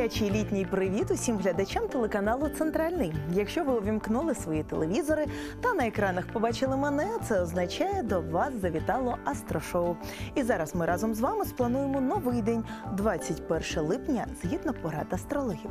Гарячий літній привіт усім глядачам телеканалу «Центральний». Якщо ви увімкнули свої телевізори та на екранах побачили мене, це означає, до вас завітало Астрошоу. І зараз ми разом з вами сплануємо новий день, 21 липня, згідно порад астрологів.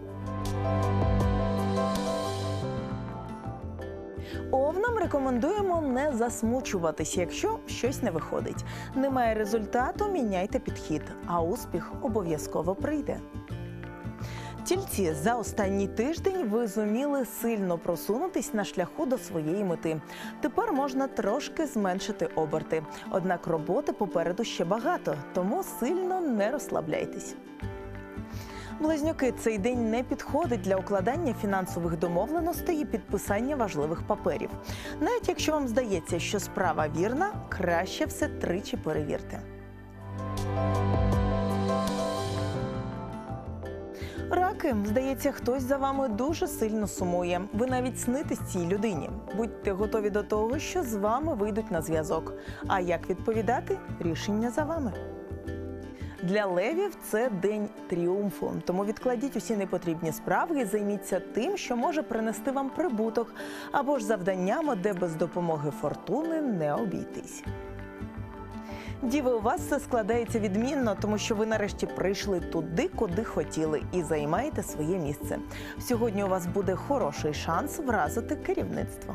Овнам рекомендуємо не засмучуватись, якщо щось не виходить. Немає результату – міняйте підхід, а успіх обов'язково прийде. Тільці, за останній тиждень ви зуміли сильно просунутись на шляху до своєї мети. Тепер можна трошки зменшити оберти. Однак роботи попереду ще багато, тому сильно не розслабляйтесь. Близнюки, цей день не підходить для укладання фінансових домовленостей і підписання важливих паперів. Навіть якщо вам здається, що справа вірна, краще все тричі перевірте. Раки, здається, хтось за вами дуже сильно сумує. Ви навіть снитесь цій людині. Будьте готові до того, що з вами вийдуть на зв'язок. А як відповідати – рішення за вами. Для левів це день тріумфу, тому відкладіть усі непотрібні справи і займіться тим, що може принести вам прибуток, або ж завданнями, де без допомоги фортуни не обійтись. Діви, у вас все складається відмінно, тому що ви нарешті прийшли туди, куди хотіли, і займаєте своє місце. Сьогодні у вас буде хороший шанс вразити керівництво.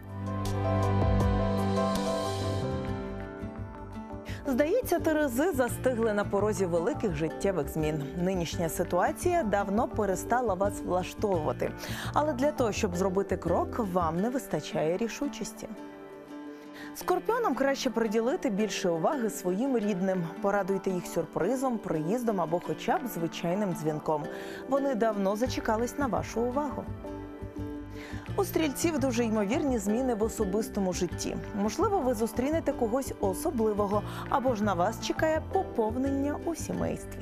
Здається, терези застигли на порозі великих життєвих змін. Нинішня ситуація давно перестала вас влаштовувати. Але для того, щоб зробити крок, вам не вистачає рішучості. Скорпіонам краще приділити більше уваги своїм рідним. Порадуйте їх сюрпризом, приїздом або хоча б звичайним дзвінком. Вони давно зачекались на вашу увагу. У стрільців дуже ймовірні зміни в особистому житті. Можливо, ви зустрінете когось особливого, або ж на вас чекає поповнення у сімействі.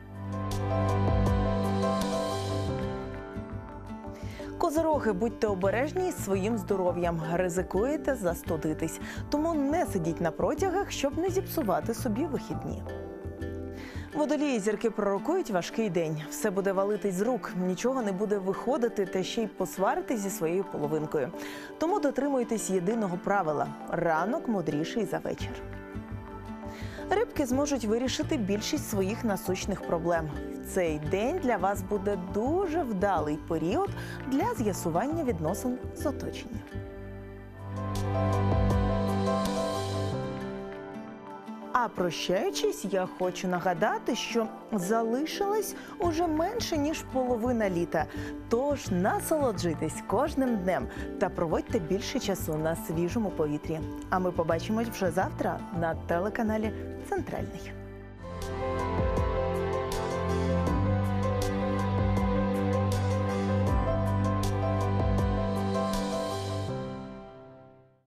Козироги, будьте обережні із своїм здоров'ям. Ризикуєте застудитись. Тому не сидіть на протягах, щоб не зіпсувати собі вихідні. Водолії, зірки пророкують важкий день. Все буде валитись з рук, нічого не буде виходити, та ще й посваритись зі своєю половинкою. Тому дотримуйтесь єдиного правила – ранок мудріший за вечір. Рибки зможуть вирішити більшість своїх насущних проблем. В цей день для вас буде дуже вдалий період для з'ясування відносин з оточенням. А прощаючись, я хочу нагадати, що залишилось уже менше, ніж половина літа. Тож насолоджуйтесь кожним днем та проводьте більше часу на свіжому повітрі. А ми побачимось вже завтра на телеканалі «Центральний».